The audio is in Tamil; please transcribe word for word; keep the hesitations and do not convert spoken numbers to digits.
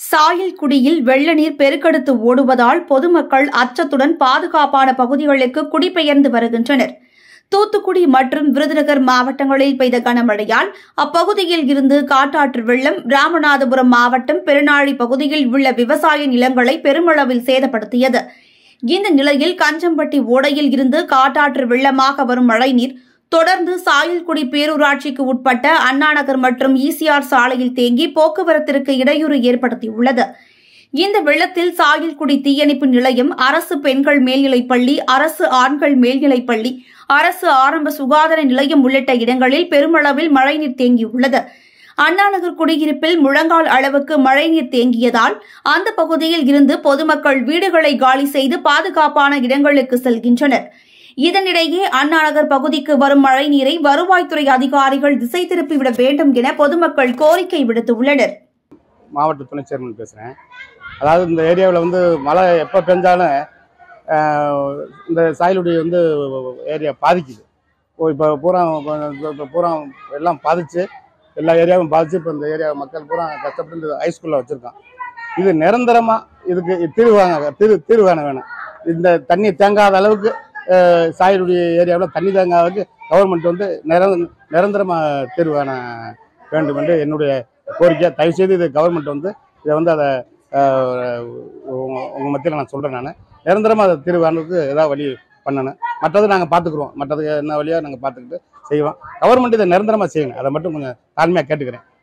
சாயல்குடியில் வெள்ள நீர் பெருக்கெடுத்து ஓடுவதால் பொதுமக்கள் அச்சத்துடன் பாதுகாப்பான பகுதிகளுக்கு குடிபெயர்ந்து வருகின்றனர். தூத்துக்குடி மற்றும் விருதுநகர் மாவட்டங்களில் பெய்த கனமழையால் அப்பகுதியில் இருந்து காட்டாற்று வெள்ளம் ராமநாதபுரம் மாவட்டம் பெருநாழி பகுதியில் உள்ள விவசாய நிலங்களை பெருமளவில் சேதப்படுத்தியது. இந்த நிலையில் கஞ்சம்பட்டி ஓடையில் இருந்து காட்டாற்று வெள்ளமாக வரும் மழைநீர் தொடர்ந்து சாயல்குடி பேரூராட்சிக்கு உட்பட்ட அண்ணாநகர் மற்றும் ஈசிஆர் சாலையில் தேங்கி போக்குவரத்திற்கு இடையூறு ஏற்படுத்தியுள்ளது. இந்த வெள்ளத்தில் சாயல்குடி தீயணைப்பு நிலையம், அரசு பெண்கள் மேல்நிலைப்பள்ளி, அரசு ஆண்கள் மேல்நிலைப்பள்ளி, அரசு ஆரம்ப சுகாதார நிலையம் உள்ளிட்ட இடங்களில் பெருமளவில் மழைநீர் தேங்கியுள்ளது. அண்ணாநகர் குடியிருப்பில் முழங்கால் அளவுக்கு மழைநீர் தேங்கியதால் அந்த பகுதியில் இருந்து பொதுமக்கள் வீடுகளை காலி செய்து பாதுகாப்பான இடங்களுக்கு செல்கின்றனர். இதனிடையே அண்ணாநகர் பகுதிக்கு வரும் மழைநீரை வருவாய்த்துறை அதிகாரிகள் திசை திருப்பிவிட வேண்டும் என பொதுமக்கள் கோரிக்கை விடுத்துள்ளனர். மாவட்ட துணை சேர்மன் பேசுகிறேன். அதாவது இந்த ஏரியாவில் வந்து மழை எப்போ பெஞ்சாலும் இந்த சாயல்குடி வந்து ஏரியா பாதிக்குது. இப்போ பூரா இப்போ பூரா எல்லாம் பாதிச்சு எல்லா ஏரியாவும் பாதிச்சு இப்போ இந்த ஏரியா மக்கள் பூரா கஷ்டப்பட்டு இந்த ஹைஸ்கூலில் வச்சுருக்கான். இது நிரந்தரமாக இதுக்கு தீர்வு வாங்க தீர்வு தீர்வு வேணும் வேணும் இந்த தண்ணி தேங்காத அளவுக்கு சாயல்குடி ஏரியாவில் தண்ணி தேங்காதளவுக்கு கவர்மெண்ட் வந்து நிர நிரந்தரமாக தீர்வு காண வேண்டும் என்று என்னுடைய கோரிக்கை. தயவுசெய்து இது கவர்மெண்ட் வந்து இதை வந்து அதை உங்கள் மத்தியில் நான் சொல்கிறேன். நான் நிரந்தரமாக அதை தீர்வு காணுறதுக்கு ஏதாவது வழி பண்ணணும். மற்றது நாங்கள் பார்த்துக்குறோம். மற்றதுக்கு என்ன வழியாக நாங்கள் பார்த்துக்கிட்டு செய்வோம். கவர்மெண்ட் இதை நிரந்தரமாக செய்யணும். அதை மட்டும் கொஞ்சம் தாழ்மையாக கேட்டுக்கிறேன்.